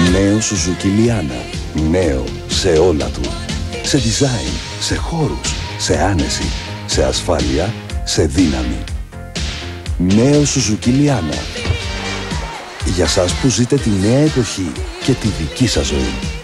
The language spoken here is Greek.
Νέο Suzuki Liana. Νέο σε όλα του. Σε design, σε χώρους, σε άνεση, σε ασφάλεια, σε δύναμη. Νέο Suzuki Liana. Για σας που ζείτε τη νέα εποχή και τη δική σας ζωή.